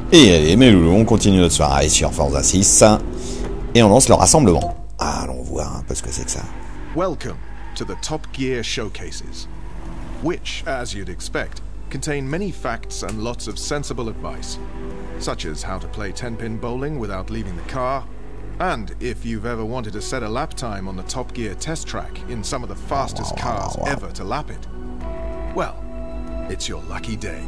Et allez, mes loulous, on continue notre soirée sur Forza 6. Et on lance le rassemblement. Allons voir un peu ce que c'est que ça. Welcome to the Top Gear Showcases, which, as you'd expect, contain many facts and lots of sensible advice, such as how to play 10-pin bowling without leaving the car, and if you've ever wanted to set a lap time on the Top Gear test track in some of the fastest cars ever to lap it, well, it's your lucky day.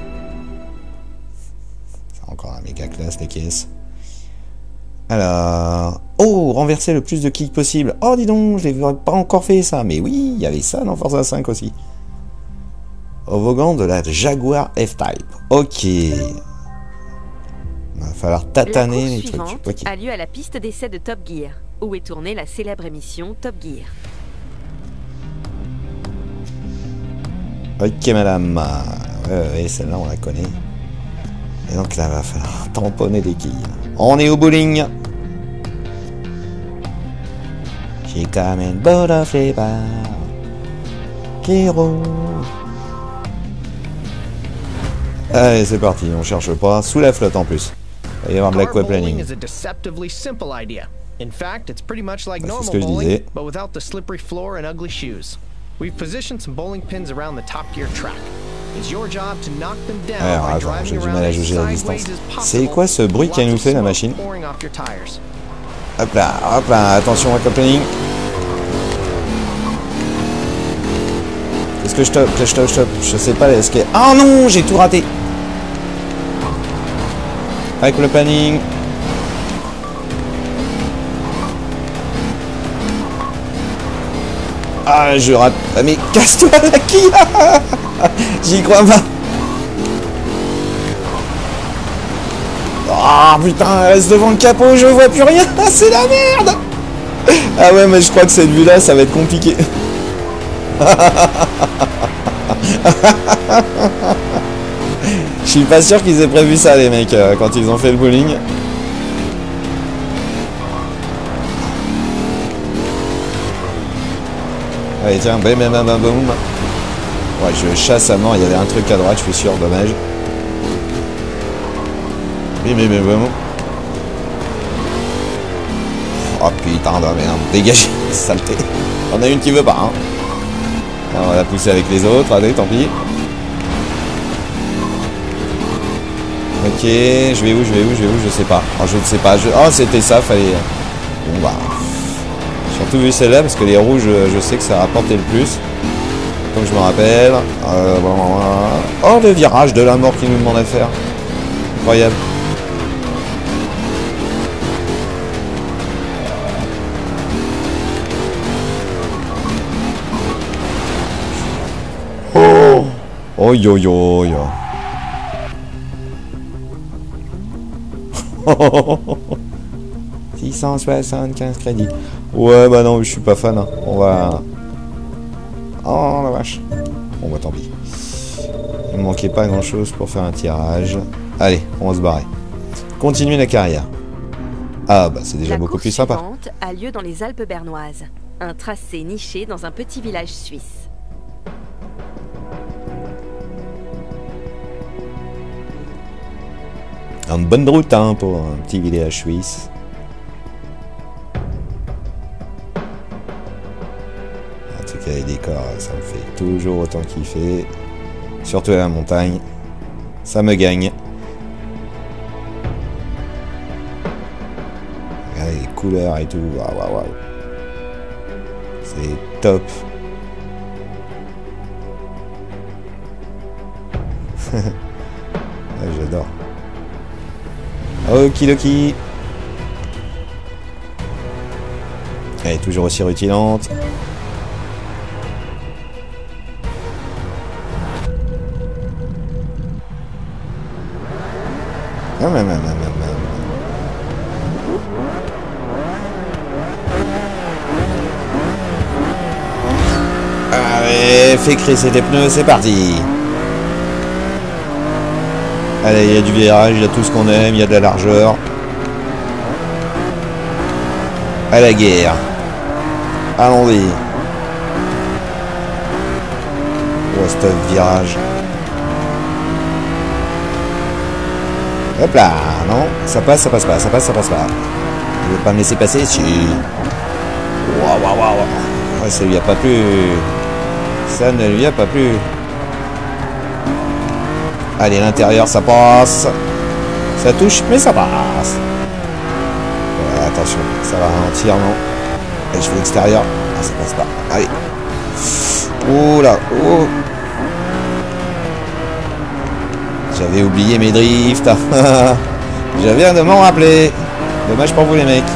C'est encore un méga classe, les caisses. Alors... Oh, renverser le plus de kicks possible. Oh, dis donc, je l'ai pas encore fait, ça. Mais oui, il y avait ça dans Forza 5 aussi. Au volant de la Jaguar F-Type. Ok. Il va falloir tataner les trucs. La course suivante a lieu à la piste d'essai de Top Gear, où est tournée la célèbre émission Top Gear. Ok, madame. Ouais, celle-là, on la connaît. Et donc là, il va falloir tamponner des quilles. On est au bowling. J'ai comme une boule de flavor qui roule. Allez, c'est parti. On cherche pas. Sous la flotte en plus. Il va y avoir de l'aquaplaning. C'est ce que je disais. We've positioned some bowling pins around the Top Gear track. It's your job to knock them down by attends, j'ai driving du around mal à as juger la sideways distance. as C'est possible. quoi ce bruit qu'elle nous fait, la machine? Pouring off your tires. Hop là, attention aquaplaning. Est-ce que je top? Je sais pas, est-ce que... Oh non, j'ai tout raté. Avec le planning. Ah, je rate. Ah, mais casse-toi la quille. J'y crois pas. Ah putain, elle reste devant le capot, je vois plus rien. C'est la merde. Ah ouais, mais je crois que cette vue là, ça va être compliqué. Je suis pas sûr qu'ils aient prévu ça, les mecs, quand ils ont fait le bowling. Allez, tiens, bam, bam, bam, bam, boum. Ouais, je chasse à mort, il y avait un truc à droite, je suis sûr, dommage. Bim, bim, bam, boum. Oh putain de merde, dégagez, saleté. On a une qui veut pas, hein. Alors, on va la pousser avec les autres, allez, tant pis. Ok, je vais où, je sais pas. Oh, je ne sais pas, oh, c'était ça, fallait... Bon, bah... Surtout vu celle-là, parce que les rouges, je sais que ça rapportait le plus. Comme je me rappelle. Oh, le virage de la mort qui nous demande à faire. Incroyable. Oh, oh yo yo yo. 675 crédits. Ouais, bah non, je suis pas fan. Hein. On va... Oh la vache. Bon, bah tant pis. Il me manquait pas grand chose pour faire un tirage. Allez, on va se barrer. Continuer la carrière. Ah, bah c'est déjà beaucoup plus sympa. La course suivante a lieu dans les Alpes bernoises. Un tracé niché dans un petit village suisse. Une bonne route, hein, pour un petit village suisse. En tout cas, les décors, ça me fait toujours autant kiffer. Surtout à la montagne. Ça me gagne. Regardez les couleurs et tout. Waouh, waouh, waouh. C'est top. Ouais, j'adore. Okidoki. Elle est toujours aussi rutilante. Allez, fais crisser tes pneus, c'est parti. Allez, il y a du virage, il y a tout ce qu'on aime, il y a de la largeur. À la guerre. Allons-y. Oh, stop, virage. Hop là, non, ça passe, ça passe pas, ça passe, ça passe pas. Il veut pas me laisser passer, si. Waouh, waouh, waouh. Ouais, ça lui a pas plu. Ça ne lui a pas plu. Allez, l'intérieur, ça passe. Ça touche, mais ça passe. Ouais, attention, ça va ralentir, non? Allez, je fais l'extérieur. Ah, ça passe pas. Allez. Oh là, oh. J'avais oublié mes drifts. Je viens de m'en rappeler. Dommage pour vous les mecs.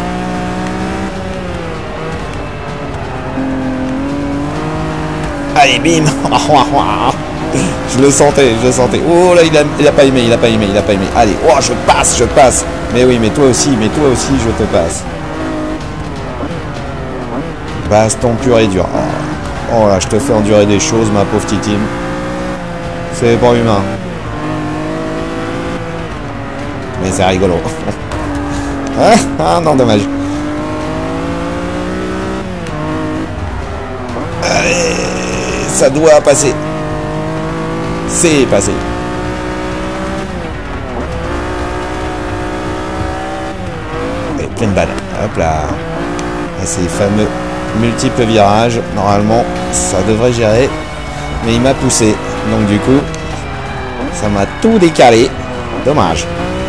Allez, bim. Je le sentais, je le sentais. Oh là, il a pas aimé, il a pas aimé, il a pas aimé. Allez, oh, je passe, je passe. Mais oui, mais toi aussi, je te passe. Baston pur et dur. Oh là, je te fais endurer des choses, ma pauvre titime. C'est pas humain. Mais c'est rigolo. Ah non, dommage. Allez, ça doit passer. C'est passé. Allez, pleine balle. Hop là. Et ces fameux multiples virages. Normalement, ça devrait gérer. Mais il m'a poussé. Donc du coup, ça m'a tout décalé. Dommage.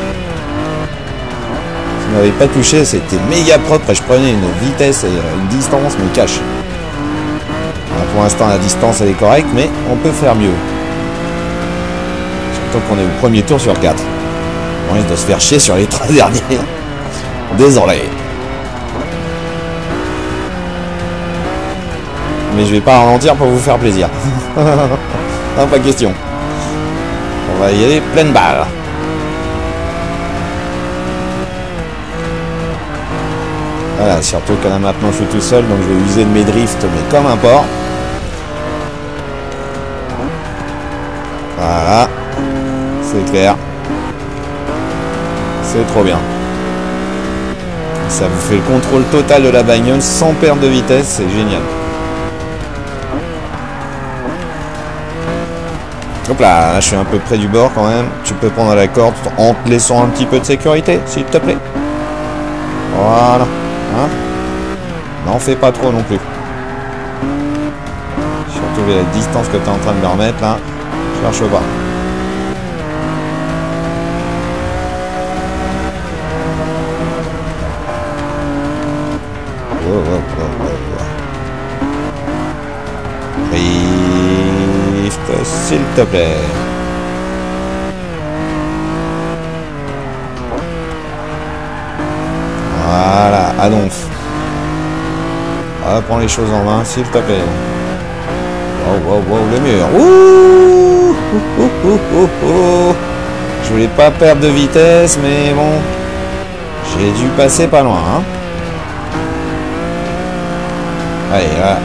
Si je n'avais pas touché, c'était méga propre et je prenais une vitesse et une distance, mais cash. Alors, pour l'instant, la distance elle est correcte, mais on peut faire mieux. Surtout qu'on est au premier tour sur 4. On risque de se faire chier sur les 3 derniers. Désolé. Mais je vais pas ralentir pour vous faire plaisir. Non, pas question. On va y aller pleine balle. Voilà, surtout que là maintenant je suis tout seul, donc je vais user de mes drifts, mais comme un porc. Voilà. C'est clair. C'est trop bien. Ça vous fait le contrôle total de la bagnole sans perte de vitesse, c'est génial. Hop là, je suis un peu près du bord quand même. Tu peux prendre la corde en te laissant un petit peu de sécurité, s'il te plaît. Voilà. Hein? N'en fais pas trop non plus. Surtout la distance que tu es en train de me remettre là. Cherche pas. Oh, oh, oh, oh, oh. Drift, s'il te plaît. Voilà, Adonf. Ah, prends les choses en main, s'il te plaît. Wow, wow, wow, le mur. Ouh, ouh, ouh, ouh, ouh. Je voulais pas perdre de vitesse, mais bon. J'ai dû passer pas loin, hein. Allez, là.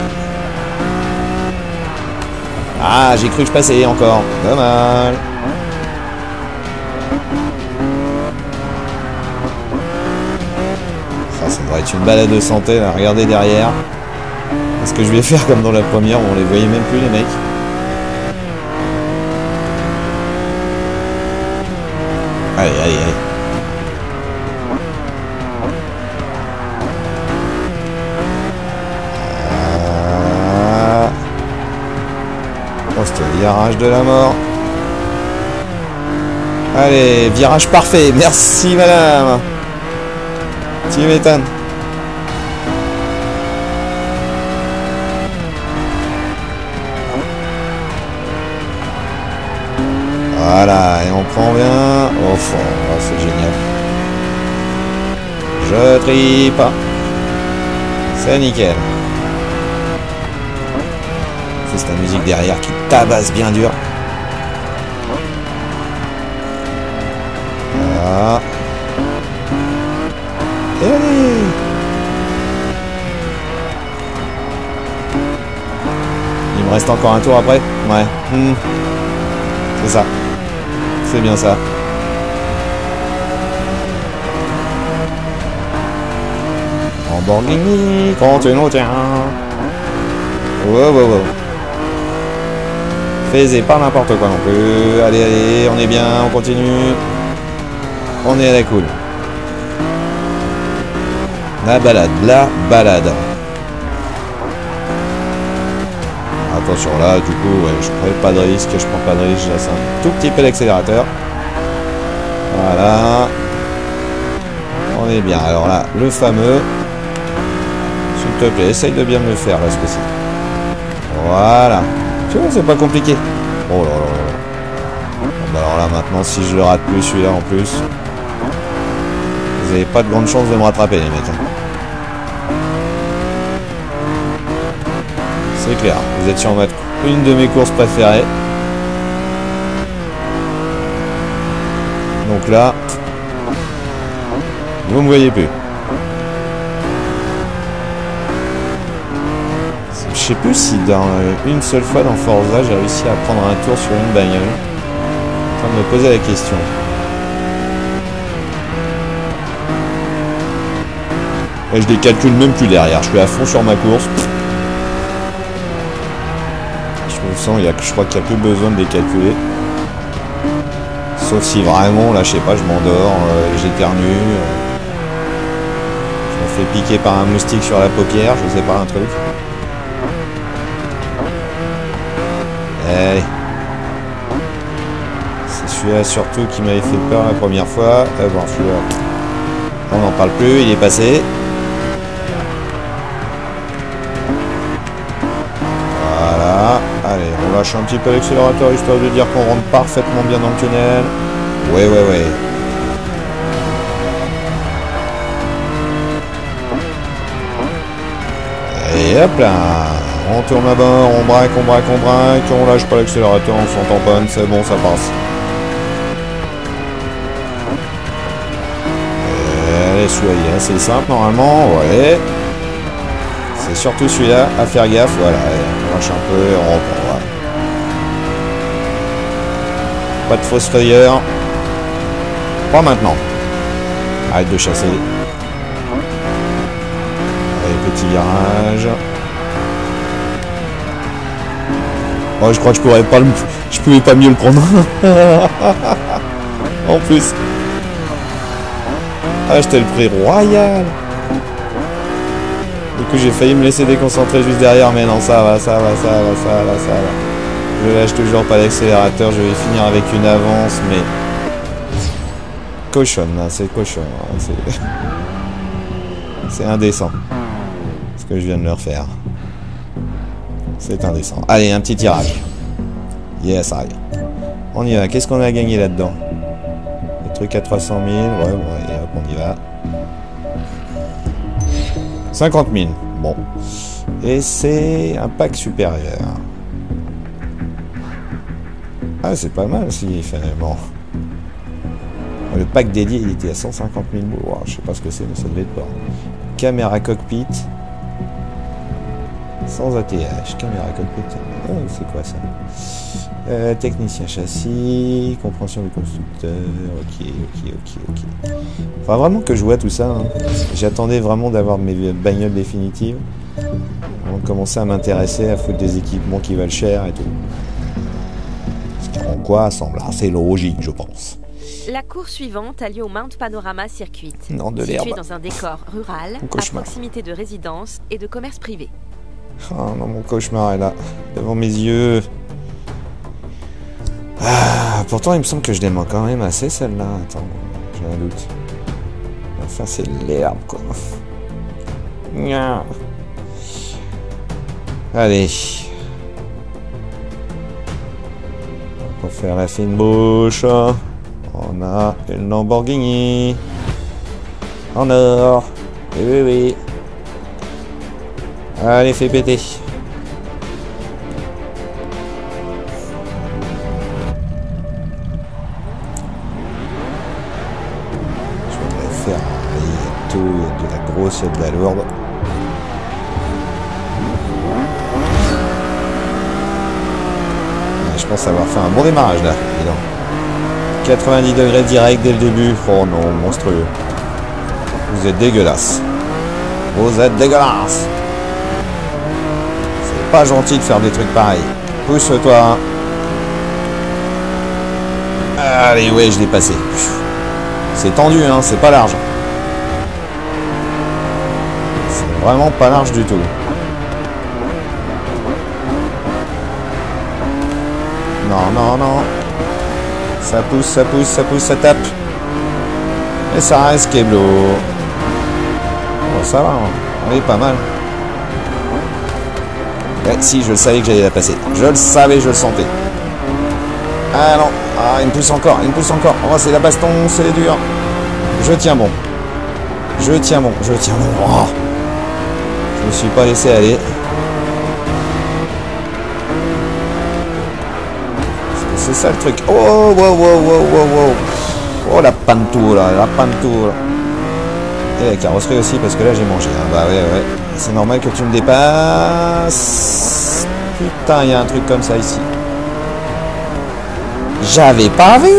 Ah, j'ai cru que je passais encore. Dommage. Ça devrait être une balade de santé, là. Regardez derrière. Est-ce que je vais faire comme dans la première où on les voyait même plus, les mecs? Allez, allez, allez. Oh, c'était le virage de la mort. Allez, virage parfait. Merci, madame. Tu m'étonnes. Voilà, et on prend bien au fond. Oh, c'est génial. Je tripe. C'est nickel. C'est la musique derrière qui tabasse bien dur. Voilà. Et allez. Il me reste encore un tour après. Ouais. C'est ça. C'est bien ça. Lamborghini, continue, tiens. Wow, wow, wow. Faisez pas n'importe quoi non plus. Allez, allez, on est bien, on continue. On est à la cool. La balade, la balade. Attention là, du coup, ouais, je prends pas de risque, je prends pas de risque, je laisse un tout petit peu d'accélérateur. Voilà. On est bien. Alors là, le fameux. S'il te plaît, essaye de bien me le faire là, ce coup-ci. Voilà. Tu vois, c'est pas compliqué. Oh là là là. Bon, bah alors là, maintenant, si je le rate plus, celui-là en plus, vous avez pas de grande chance de me rattraper, les mecs. C'est clair. Vous êtes sur une de mes courses préférées. Donc là, vous me voyez plus. Je sais plus si dans une seule fois dans Forza, j'ai réussi à prendre un tour sur une bagnole. Je suis en train de me poser la question. Et je les calcule même plus derrière. Je suis à fond sur ma course. Je me sens, je crois qu'il n'y a plus besoin de les calculer. Sauf si vraiment, là, je sais pas, je m'endors, j'éternue. Je me fais piquer par un moustique sur la paupière, je sais pas, un truc. Allez. C'est celui-là surtout qui m'avait fait peur la première fois. Bon, celui-là, on n'en parle plus, il est passé. Voilà. Allez, on lâche un petit peu l'accélérateur histoire de dire qu'on rentre parfaitement bien dans le tunnel. Ouais, ouais, ouais. Et hop là. On tourne là-bas, on braque, on braque, on braque. On lâche pas l'accélérateur, on s'en tamponne, c'est bon, ça passe. Allez, celui-là, il est assez simple normalement, ouais. C'est surtout celui-là, à faire gaffe, voilà. On lâche un peu et on reprend, voilà. Pas de fausse frayeur. Pas maintenant. Arrête de chasser. Allez, petit virage. Oh, je crois que je pouvais pas mieux le prendre. En plus. Ah, j'étais le prix royal. Du coup, j'ai failli me laisser déconcentrer juste derrière, mais non, ça va, ça va, ça va, ça va, ça va. Je lâche toujours pas l'accélérateur, je vais finir avec une avance, mais... Cochonne, hein, c'est cochon. Hein, c'est indécent. Ce que je viens de leur faire. C'est indécent. Allez, un petit tirage. Yes, allez. On y va. Qu'est-ce qu'on a gagné là-dedans? Le truc à 300 000. Ouais, ouais, hop, on y va. 50 000. Bon. Et c'est un pack supérieur. Ah, c'est pas mal si finalement. Le pack dédié, il était à 150 000 boules. Wow, je sais pas ce que c'est, mais ça devait être pas. Caméra cockpit. Sans ATH. Caméra cockpit. Oh, c'est quoi ça? Technicien châssis. Compréhension du constructeur. Ok, ok, ok, ok. Enfin, vraiment que je vois tout ça. Hein. J'attendais vraiment d'avoir mes bagnoles définitives. On commençait à m'intéresser, à foutre des équipements qui valent cher et tout. Ce qui en quoi semble assez logique, je pense. La course suivante a lieu au Mount Panorama Circuit, Non, de l'herbe. situé dans un décor rural, à proximité de résidences et de commerces privés. Oh non, mon cauchemar est là, devant mes yeux. Ah, pourtant, il me semble que je l'aime quand même assez, celle-là. Attends, j'ai un doute. Enfin, c'est l'herbe, quoi. Allez. On va faire la fine bouche. On a une Lamborghini. En or. Oui, oui, oui. Allez, fais péter. Je vais la faire. Il y a tout, il y a de la grosse, il y a de la lourde. Je pense avoir fait un bon démarrage là. Dis donc. 90 degrés direct dès le début. Oh non, monstrueux. Vous êtes dégueulasse. Vous êtes dégueulasse. C'est pas gentil de faire des trucs pareils. Pousse-toi. Allez, ouais, je l'ai passé. C'est tendu, hein, c'est pas large. C'est vraiment pas large du tout. Non, non, non. Ça pousse, ça pousse, ça pousse, ça tape. Et ça reste Keblo. Oh, ça va, hein. Elle est pas mal. Ouais, si, je le savais que j'allais la passer. Je le savais, je le sentais. Ah non, ah, il me pousse encore, il me pousse encore. Oh, c'est la baston, c'est dur. Je tiens bon. Je tiens bon, je tiens bon. Oh. Je me suis pas laissé aller. C'est ça le truc. Oh, wow, wow, wow, wow, wow. Oh, la pantoula, la pantoula. Et la carrosserie aussi, parce que là, j'ai mangé. Hein. Bah ouais, ouais. C'est normal que tu me dépasses. Putain, il y a un truc comme ça ici. J'avais pas vu.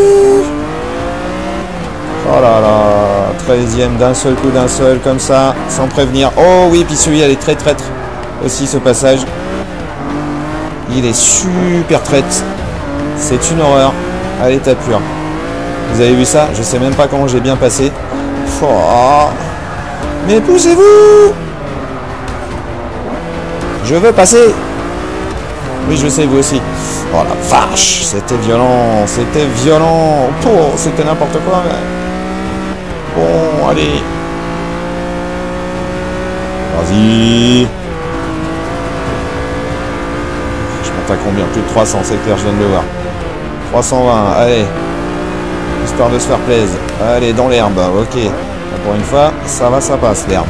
Oh là là. 13e d'un seul coup, d'un seul, comme ça, sans prévenir. Oh oui, puis celui-là, il est très traître. Aussi, ce passage. Il est super traître. C'est une horreur. À l'état pur. Vous avez vu ça? Je sais même pas comment j'ai bien passé. Oh. Mais poussez-vous! Je veux passer! Oui, je sais, vous aussi. Oh la vache! C'était violent! C'était violent! Oh, c'était n'importe quoi! Mais... Bon, allez! Vas-y! Je monte à combien? Plus de 300, c'est clair, je viens de le voir. 320, allez! Histoire de se faire plaisir. Allez, dans l'herbe, ok. Pour une fois, ça va, ça passe, l'herbe.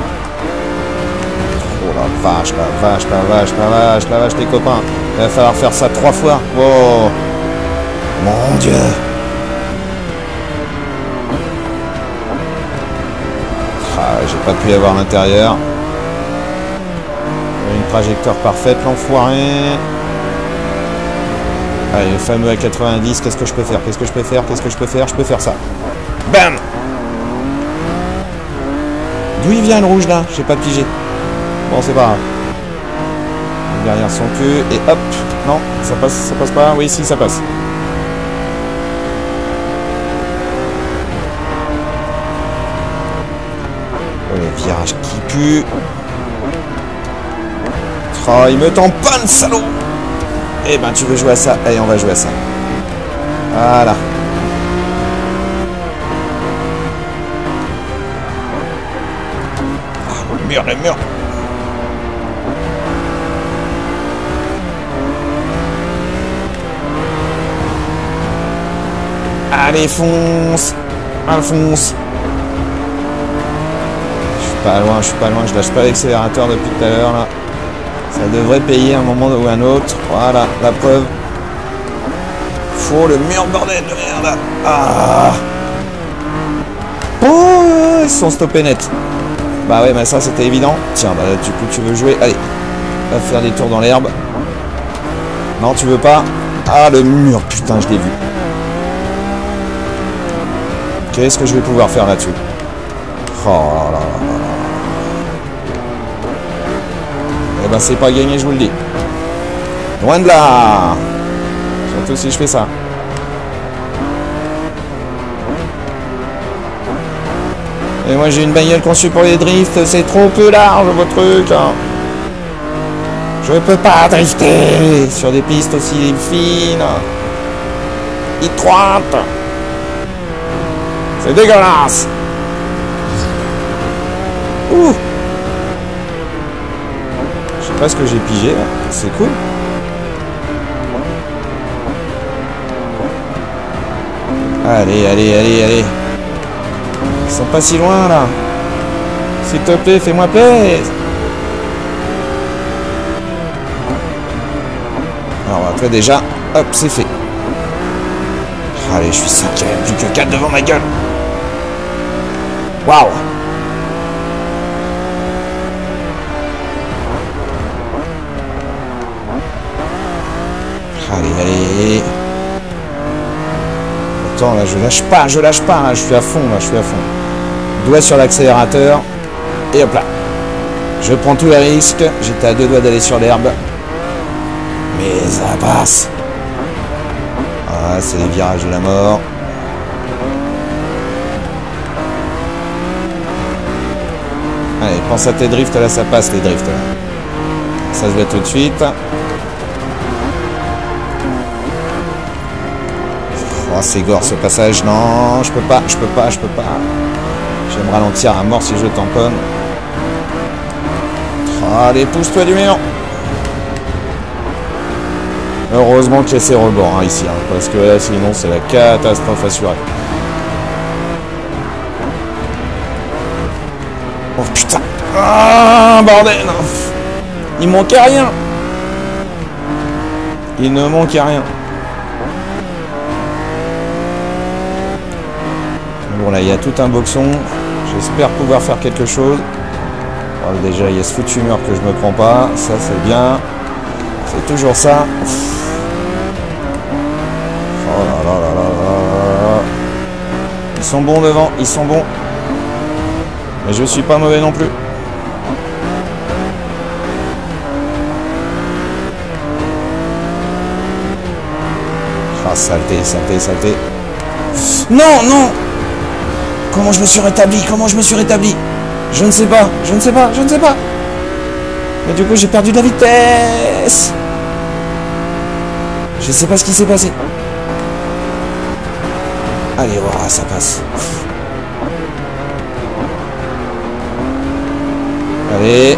Oh la vache, la vache, la vache, la vache, la vache, les copains. Il va falloir faire ça 3 fois. Oh, mon Dieu. Ah, j'ai pas pu avoir l'intérieur. Une trajectoire parfaite, l'enfoiré. Allez, le fameux à 90, qu'est-ce que je peux faire? Qu'est-ce que je peux faire? Qu'est-ce que je peux faire? Je peux faire ça. Bam! D'où il vient le rouge là? J'ai pas pigé. Bon, c'est pas grave. Derrière son cul et hop. Non, ça passe pas. Oui, si, ça passe. Oh, les virages qui puent. Oh, il me tend pas le salaud. Eh ben, tu veux jouer à ça? Allez, on va jouer à ça. Voilà. Le mur, le mur. Allez, fonce. Fonce. Je suis pas loin, je suis pas loin. Je lâche pas l'accélérateur depuis tout à l'heure, là. Ça devrait payer un moment ou un autre. Voilà, la preuve. Faut le mur, bordel de merde. Ah. Oh, ils sont stoppés net. Bah ouais, mais ça c'était évident. Tiens, bah du coup tu veux jouer. Allez, va faire des tours dans l'herbe. Non, tu veux pas. Ah, le mur, putain, je l'ai vu. Qu'est-ce que je vais pouvoir faire là-dessus? Oh là là là. Eh ben c'est pas gagné, je vous le dis. Loin de là. Surtout si je fais ça. Et moi j'ai une bagnole conçue pour les drifts, c'est trop peu large vos trucs. Hein. Je peux pas drifter sur des pistes aussi fines. Étroites. C'est dégueulasse. Ouh. Je sais pas ce que j'ai pigé là. C'est cool. Allez, allez, allez, allez. Ils sont pas si loin là. S'il te plaît, fais-moi plaisir. Alors après déjà, hop, c'est fait. Allez, je suis 5ème, plus que 4 devant ma gueule. Waouh. Allez, allez. Attends, là, je lâche pas, là, je suis à fond, là, je suis à fond. Doigt sur l'accélérateur, et hop là. Je prends tous les risques, j'étais à 2 doigts d'aller sur l'herbe. Mais ça passe. Ah, c'est les virages de la mort. Allez, pense à tes drifts, là, ça passe, les drifts, là. Ça se voit tout de suite. Oh, c'est gore, ce passage. Non, je peux pas. Je vais me ralentir à mort si je tamponne. Allez, pousse-toi du mur. Heureusement qu'il y a ces rebords hein, ici, hein, parce que là, sinon, c'est la catastrophe assurée. Oh putain. Ah, bordel. Il manquait rien. Il ne manquait rien. Bon, là, il y a tout un boxon. J'espère pouvoir faire quelque chose. Bon, déjà, il y a ce foutu mur que je me prends pas. Ça, c'est bien. C'est toujours ça. Oh là là là là là. Ils sont bons devant, ils sont bons. Mais je suis pas mauvais non plus. Ah, saleté, saleté, saleté. Non, non. Comment je me suis rétabli? Comment je me suis rétabli? Je ne sais pas, je ne sais pas, je ne sais pas. Mais du coup, j'ai perdu de la vitesse. Je sais pas ce qui s'est passé. Allez, voilà, ça passe. Allez.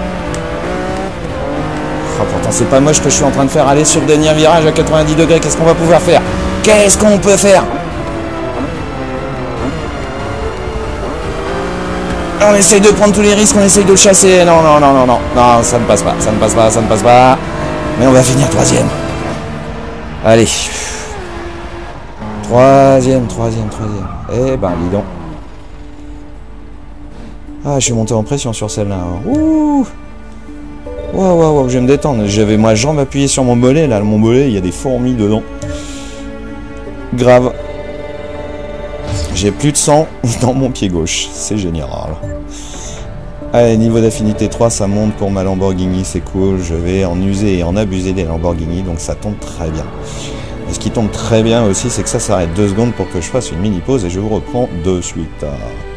Oh, pourtant, c'est pas moche ce que je suis en train de faire. Aller sur le dernier virage à 90 degrés. Qu'est-ce qu'on va pouvoir faire? Qu'est-ce qu'on peut faire? On essaye de prendre tous les risques, on essaye de le chasser. Non, non, non, non, non. Non, ça ne passe pas, ça ne passe pas, ça ne passe pas. Mais on va finir troisième. Allez. Troisième. Eh ben, dis donc. Ah, je suis monté en pression sur celle-là. Ouh. Waouh, je vais me détendre. J'avais ma jambe appuyée sur mon mollet. Là, mon mollet, il y a des fourmis dedans. Grave. J'ai plus de sang dans mon pied gauche. C'est génial. Allez, niveau d'affinité 3, ça monte pour ma Lamborghini. C'est cool. Je vais en user et en abuser des Lamborghini. Donc ça tombe très bien. Et ce qui tombe très bien aussi, c'est que ça s'arrête 2 secondes pour que je fasse une mini pause. Et je vous reprends de suite.